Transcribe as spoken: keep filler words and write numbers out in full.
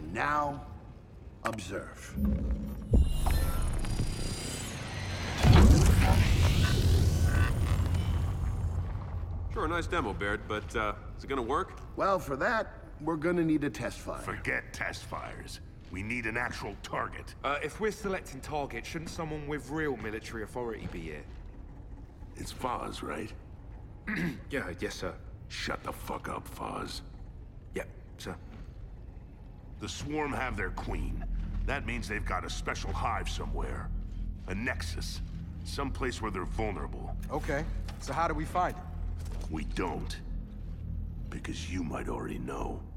Now, observe. Sure, a nice demo, Baird, but uh, is it gonna work? Well, for that, we're gonna need a test fire. Forget test fires. We need an actual target. Uh, if we're selecting targets, shouldn't someone with real military authority be here? It's Fahz, right? Yeah, yes, sir. Shut the fuck up, Fahz. Yep, sir. The Swarm have their queen. That means they've got a special hive somewhere. A nexus. Someplace where they're vulnerable. Okay, so how do we find it? We don't. Because you might already know.